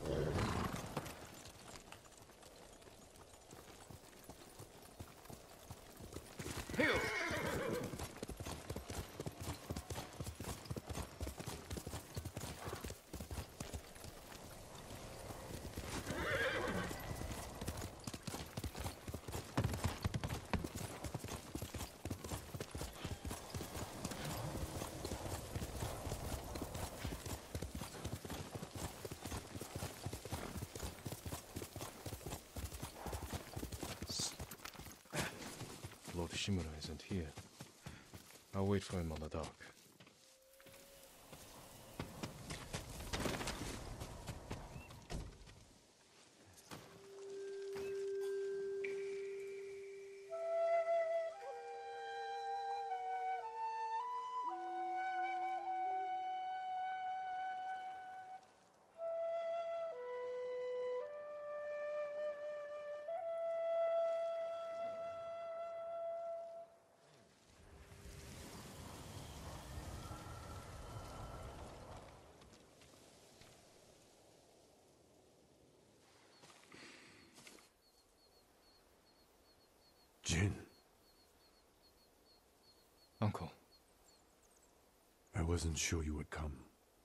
Lord Shimura isn't here. I'll wait for him on the dock. Jin. Uncle. I wasn't sure you would come.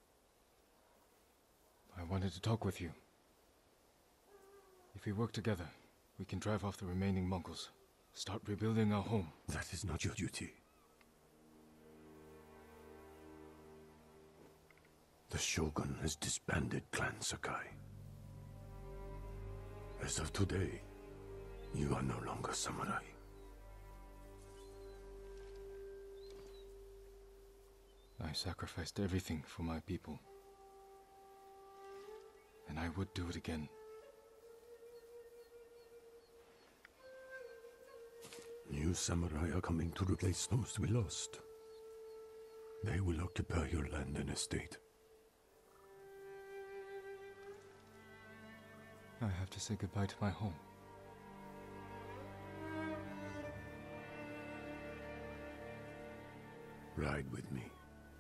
I wanted to talk with you. If we work together, we can drive off the remaining Mongols. Start rebuilding our home. That is not your duty. The Shogun has disbanded Clan Sakai. As of today, you are no longer samurai. I sacrificed everything for my people. And I would do it again. New samurai are coming to replace those we lost. They will occupy your land and estate. I have to say goodbye to my home. Ride with me.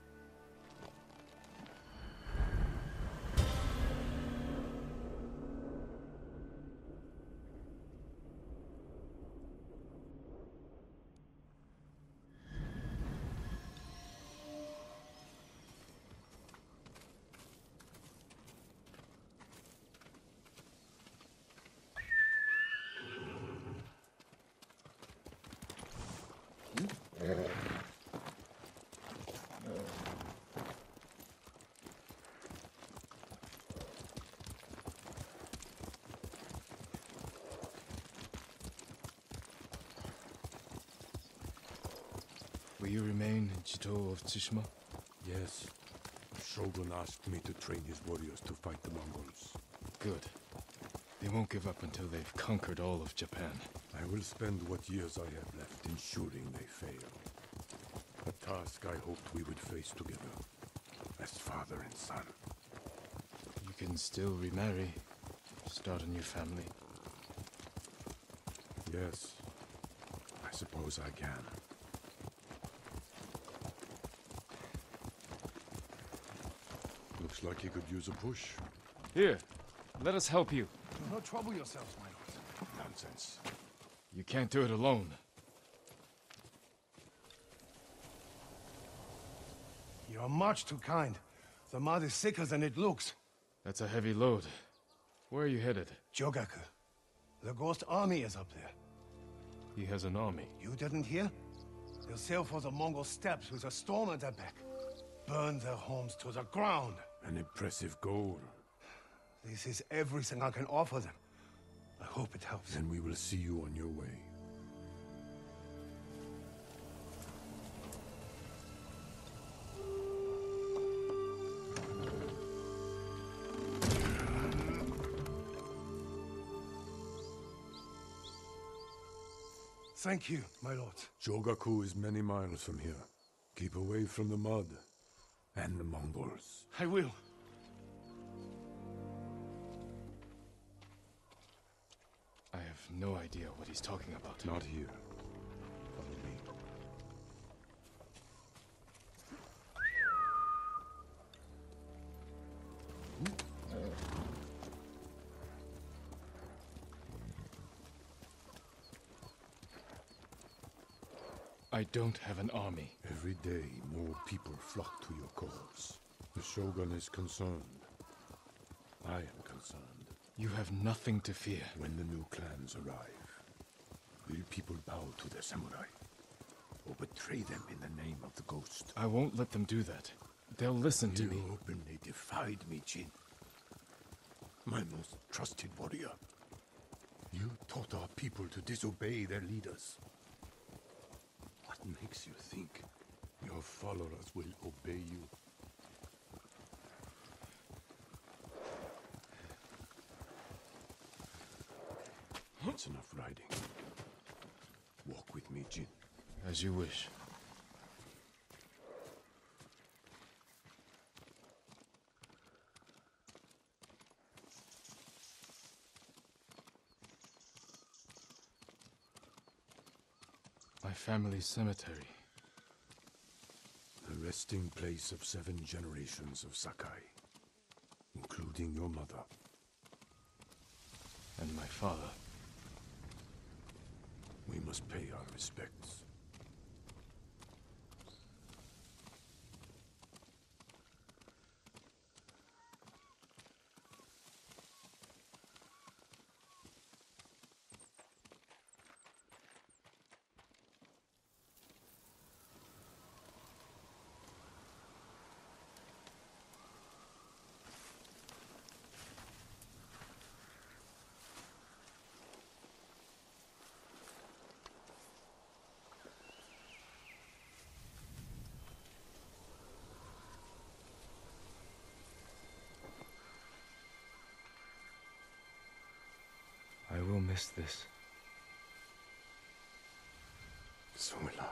Will you remain in Chito of Tsushima? Yes. Shogun asked me to train his warriors to fight the Mongols. Good. They won't give up until they've conquered all of Japan. I will spend what years I have left ensuring they fail. A task I hoped we would face together, as father and son. You can still remarry, start a new family. Yes, I suppose I can. Looks like he could use a push. Here, let us help you. Do not trouble yourselves, my lord. Nonsense. You can't do it alone. You are much too kind. The mud is thicker than it looks. That's a heavy load. Where are you headed? Jogaku. The Ghost Army is up there. He has an army. You didn't hear? They'll sail for the Mongol steppes with a storm at their back. Burn their homes to the ground. An impressive goal. This is everything I can offer them. I hope it helps. Then we will see you on your way. Thank you, my lord. Jogaku is many miles from here. Keep away from the mud and the Mongols. I will. I have no idea what he's talking about. Not here. Follow me. I don't have an army. Every day, more people flock to your cause. The Shogun is concerned. I am concerned. You have nothing to fear. When the new clans arrive, will people bow to their samurai? Or betray them in the name of the ghost? I won't let them do that. They'll listen to me. You openly defied me, Jin. My most trusted warrior. You taught our people to disobey their leaders. What makes you think your followers will obey you? That's enough riding. Walk with me, Jin. As you wish. My family's cemetery. The resting place of 7 generations of Sakai, including your mother. And my father. We must pay our respects. I will miss this. So will I.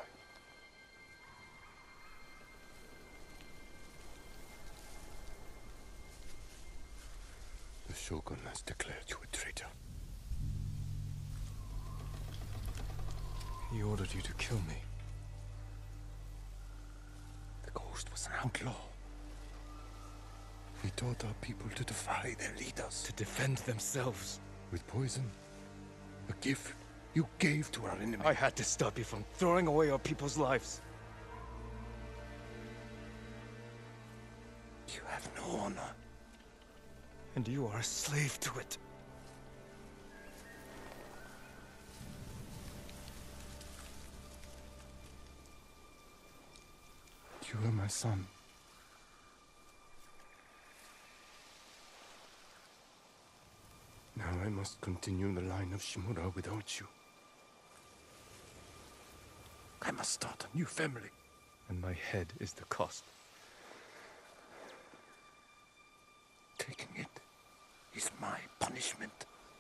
The Shogun has declared you a traitor. He ordered you to kill me. The ghost was an outlaw. He taught our people to defy their leaders. To defend themselves. With poison, a gift you gave to our enemy. I had to stop you from throwing away our people's lives. You have no honor. And you are a slave to it. You are my son. Now I must continue the line of Shimura without you. I must start a new family. And my head is the cost. Taking it is my punishment.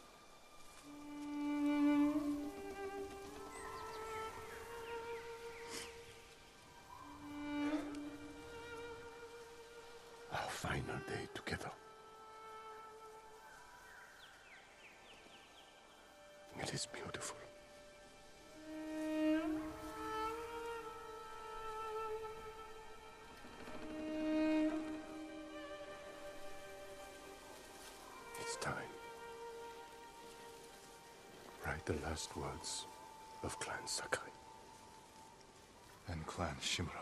Our final day together. It is beautiful. It's time. Write the last words of Clan Sakai. And Clan Shimura.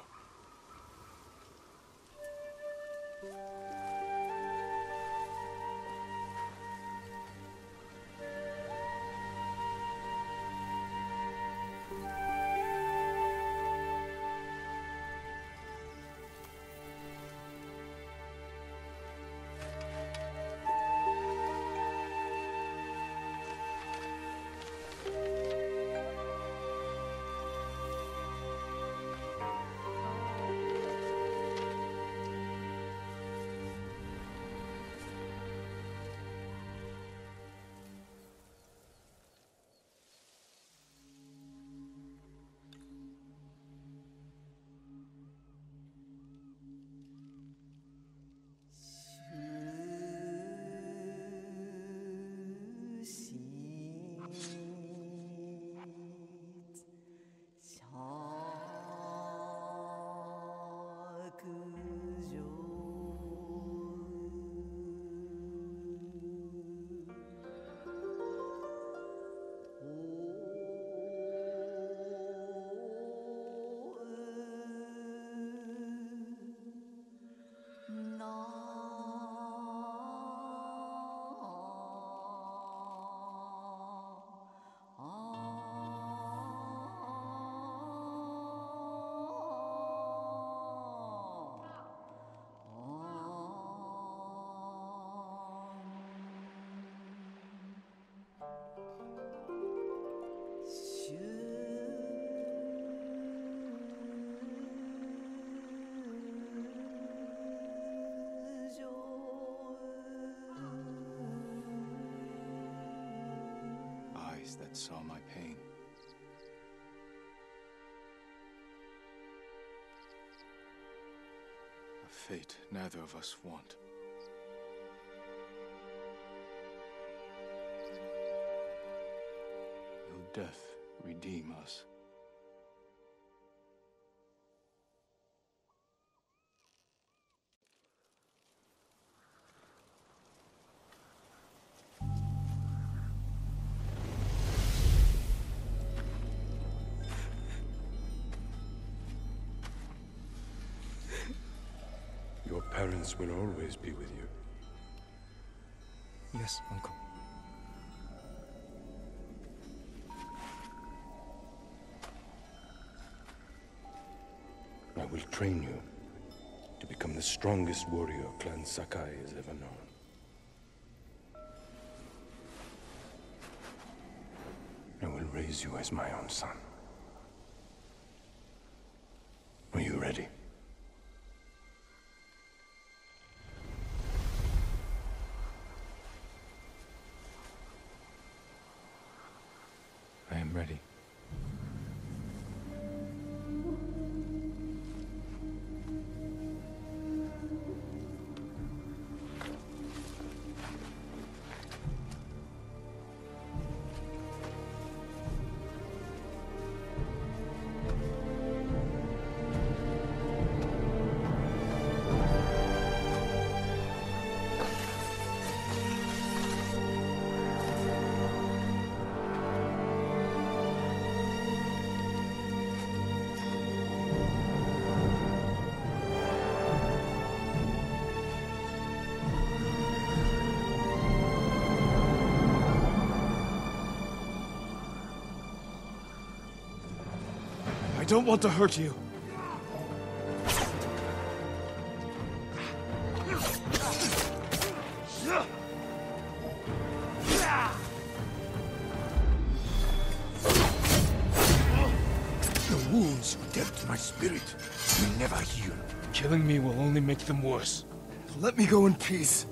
eyes that saw my pain. A fate neither of us want. Will death redeem us? Your parents will always be with you. Yes, Uncle. I will train you to become the strongest warrior Clan Sakai has ever known. I will raise you as my own son. Are you ready? I am ready. I don't want to hurt you. The wounds you dealt to my spirit will never heal. Killing me will only make them worse. Let me go in peace.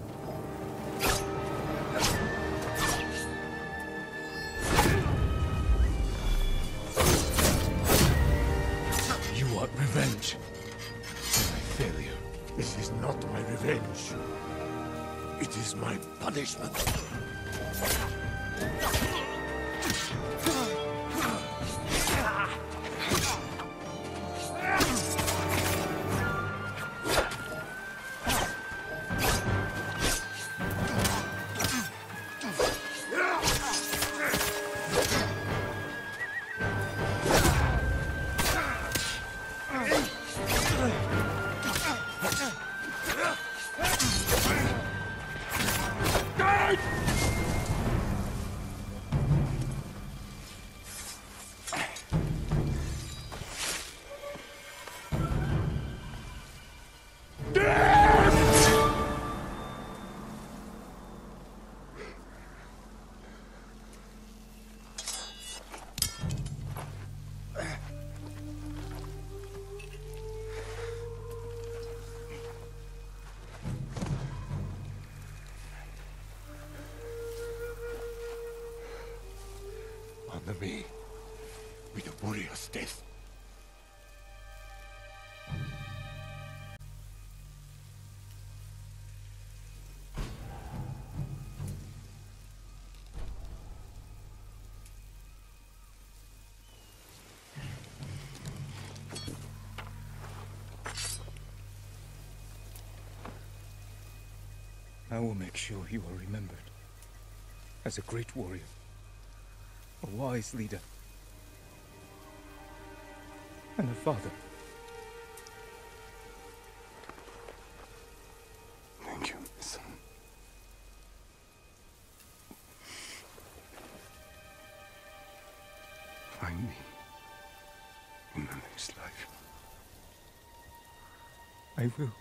You want revenge for my failure. This is not my revenge. It is my punishment. Honor me with a warrior's death. I will make sure you are remembered as a great warrior, a wise leader, and a father. Thank you, my son. Find me in the next life. I will.